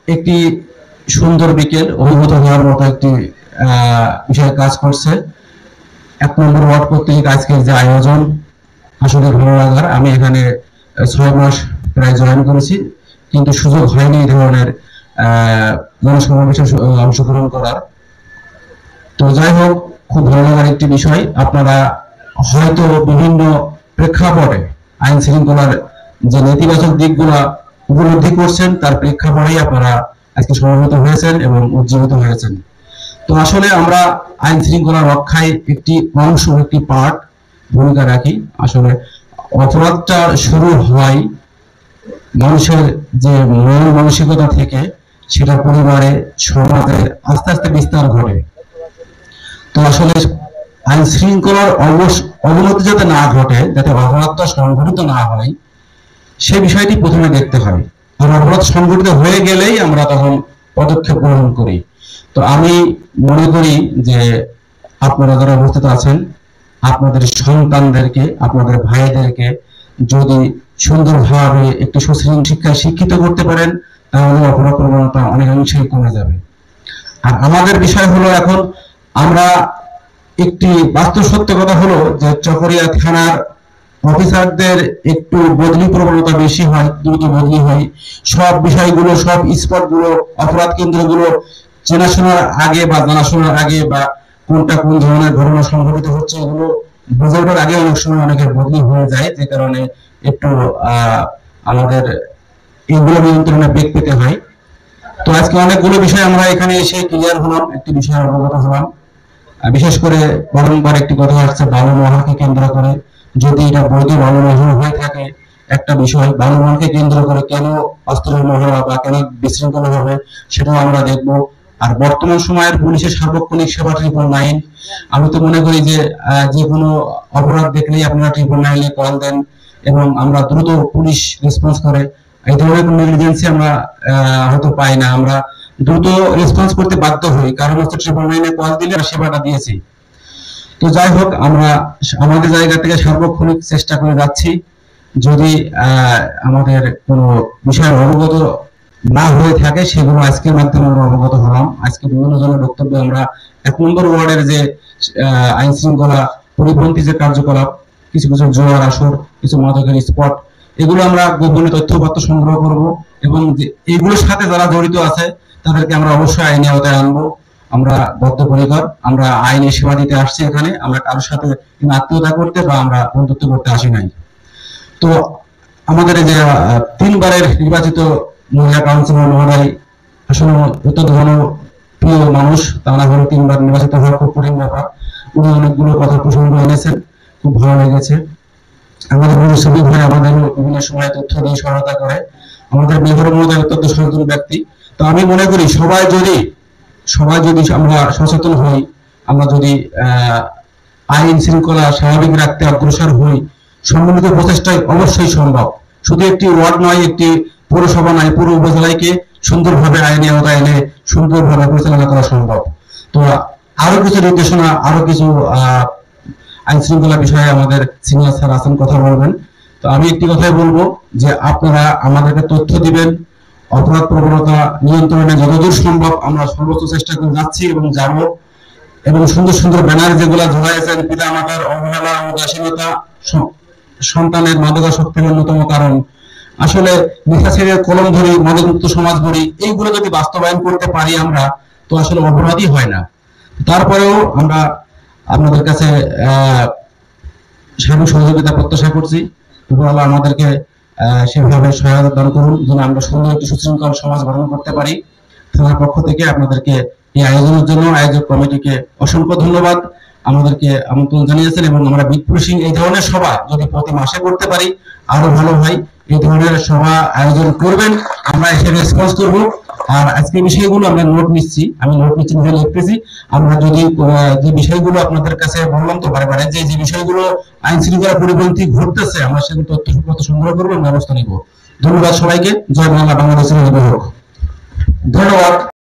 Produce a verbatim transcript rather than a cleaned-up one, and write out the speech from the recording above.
একটি সুন্দর বিকেল অভিভূত হওয়ার মতো একটি বিষয়ে কাজ করছে। এক নম্বর ওয়ার্ড কর্তৃক আজকের যে আয়োজন আসলে ভালো লাগার। আমি এখানে ছয় মাস প্রায় জয়েন করেছি, কিন্তু সুযোগ হয়নি এই ধরনের জনসমাবেশে অংশগ্রহণ করার। তো যাই হোক, খুব ভালো লাগার একটি বিষয়। আপনারা হয়তো বিভিন্ন প্রেক্ষাপটে আইন শৃঙ্খলার যে নেতিবাচক দিকগুলো উপলব্ধি করছেন, তার প্রেক্ষাপটেই আপনারা আজকে সমবেত হয়েছেন এবং উজ্জীবিত হয়েছেন। তো আসলে আমরা আইন শৃঙ্খলা রক্ষায় একটি অংশ, একটি পার্ট ভূমিকা রাখি। আসলে অপরাধটা শুরু হয় মানুষের যে মন মানসিকতা থেকে, সেটা পরিবারে, সমাজে আস্তে আস্তে বিস্তার ঘটে। তো আসলে আইন শৃঙ্খলার অবনতি যাতে না ঘটে, যাতে অপরাধটা সংঘটিত না হয়, সে বিষয়টি প্রথমে দেখতে হয়। আর অপরাধ সংঘটিত হয়ে গেলেই আমরা তখন পদক্ষেপ গ্রহণ করি। তো আমি মনে করি যে আপনারা যারা উপস্থিত আছেন, আপনাদের সন্তানদেরকে, আপনাদের ভাইদেরকে যদি সুন্দরভাবে একটি সুশৃঙ্খল শিক্ষায় শিক্ষিত করতে পারেন, তাহলে অপরাধ প্রবণতা অনেকাংশেই কমে যাবে। আর আমাদের বিষয় হলো, এখন আমরা একটি বাস্তব সত্য কথা হলো যে চকরিয়া থানার অফিসারদের একটু বদলি প্রবণতা বেশি হয়, দ্রুত বদলি হয়। সব বিষয়গুলো, সব স্পটগুলো, অপরাধ কেন্দ্রগুলো চেনাশোনার আগে বা জানাশোনার আগে, বা কোনটা কোন ধরনের ঘটনা সংঘটিত হচ্ছে, এগুলো বুঝে ওঠার আগে অনেক সময় অনেকের বদলি হয়ে যায়, যে কারণে একটু আহ আমাদের এগুলো নিয়ন্ত্রণে বেগ পেতে হয়। তো আজকে অনেকগুলো বিষয় আমরা এখানে এসে ক্লিয়ার হলাম, একটি বিষয়ে অবগত হলাম। বিশেষ করে বারংবার একটি কথা আসছে বালু মহাকে কেন্দ্র করে। যদি এটা বৈধ বালু মহল হয়ে থাকে, একটা বিষয় বালু মহাকে কেন্দ্র করে কেন অস্ত্র মহড়া বা কেন বিশৃঙ্খলা হবে, সেটাও আমরা দেখব। আর বর্তমান সময়ের পুলিশের সার্বক্ষণিক সেবা ট্রিপল নাইন, আমি তো মনে করি যে যে কোনো অপরাধ দেখলেই আপনারা ট্রিপল নাইনে কল দেন এবং আমরা দ্রুত পুলিশ রেসপন্স করে। এই ধরনের কোনো নেগলিজেন্সি আমরা হয়তো পাই না, আমরা দ্রুত রেসপন্স করতে বাধ্য হই, কারণ হচ্ছে ট্রিপল নাইনে কল দিলে সেবাটা দিয়েছি। তো যাই হোক, আমরা আমাদের জায়গা থেকে সার্বক্ষণিক চেষ্টা করে যাচ্ছি। যদি আমাদের কোনো বিষয়ের অবগত না হয়ে থাকে, সেগুলো আজকের মাধ্যমে আমরা অবগত হলাম। আজকে বিভিন্ন জনের বক্তব্যে আমরা এক নম্বর ওয়ার্ডের যে আইন শৃঙ্খলা পরিপন্থী যে কার্যকলাপ, কিছু কিছু জোয়ার আসর, কিছু মাদকের স্পট, এগুলো আমরা গোপনে তথ্যপত্র সংগ্রহ করব এবং এগুলোর সাথে যারা জড়িত আছে তাদেরকে আমরা অবশ্যই আইনি আওতায় আনবো। আমরা বদ্ধপরিকর, আমরা আইনি সেবা দিতে আসছি এখানে, আমরা কারোর সাথে আত্মীয়তা করতে বা আমরা বন্ধুত্ব করতে আসি নাই। তো আমাদের যে তিনবারের নির্বাচিত মহিলা কাউন্সিলর মহোদয় আসলে অত্যন্ত জনপ্রিয় মানুষ, তারা হলো তিনবার নির্বাচিত হওয়ার খুব কঠিন ব্যাপার। উনি অনেকগুলো কথা প্রসঙ্গ এনেছেন, খুব ভালো লেগেছে। আমাদের মুরব্বী ভাই আমাদের বিভিন্ন সময় তথ্য দিয়ে সহায়তা করে। আমাদের মেহর মহোদয় অত্যন্ত সচেতন ব্যক্তি। তো আমি মনে করি সবাই যদি সবাই যদি আমরা সচেতন হই, আমরা যদি আইন শৃঙ্খলা স্বাভাবিক রাখতে অগ্রসর হই, সম্মিলিত প্রচেষ্টায় অবশ্যই সম্ভব। শুধু একটি ওয়ার্ড নয়, একটি পৌরসভা নয়, পুরো উপজেলাকে সুন্দরভাবে আইনি আওতায় এনে সুন্দরভাবে পরিচালনা করা সম্ভব। তো আরো কিছু নির্দেশনা, আরো কিছু আহ আইন শৃঙ্খলা বিষয়ে আমাদের সিনিয়র স্যার আছেন, কথা বলবেন। তো আমি একটি কথাই বলবো যে আপনারা আমাদেরকে তথ্য দিবেন। অপরাধ প্রবণতা নিয়ন্ত্রণে যতদূর সম্ভব আমরা সর্বোচ্চ চেষ্টা করে যাচ্ছি এবং যাব। এবং সুন্দর সুন্দর ব্যানার যেগুলো ঝুলাইছেন, পিতা মাতার অবহেলা, উদাসীনতা সন্তানের মাদকাসক্তির অন্যতম কারণ, আসলে নেশা ছেড়ে কলম ধরি, মাদকমুক্ত সমাজ গড়ি, এইগুলো যদি বাস্তবায়ন করতে পারি আমরা, তো আসলে অপরাধই হয় না। তারপরেও আমরা আপনাদের কাছে আহ সার্বিক সহযোগিতা প্রত্যাশা করছি। উপরওয়ালা আমাদেরকে আহ সেভাবে সহায়তা দান করুন, যেন আমরা সুন্দর একটি সুশৃঙ্খল সমাজ গঠন করতে পারি। থানার পক্ষ থেকে আপনাদেরকে এই আয়োজনের জন্য আয়োজক কমিটিকে অসংখ্য ধন্যবাদ। আমাদেরকে আমন্ত্রণ জানিয়েছেন এবং আমরা বিট পুশিং এই ধরনের সভা যদি প্রতি মাসে করতে পারি আরো ভালো হয়। এই ধরনের সভা আয়োজন করবেন, আমরা এসে রেসপন্স করব। আর আজকে বিষয়গুলো আমরা নোট নিচ্ছি, আমি নোট নিচ্ছি, লিখতেছি। আমরা যদি যে বিষয়গুলো আপনাদের কাছে বললাম তো বারে বারে, যে যে বিষয়গুলো আইন শৃঙ্খলা পরিপন্থী ঘটতেছে, আমরা সেগুলো তথ্য সংগ্রহ করবো, ব্যবস্থা নিব। ধন্যবাদ সবাইকে। জয় বাংলা, বাংলাদেশের হোক। ধন্যবাদ।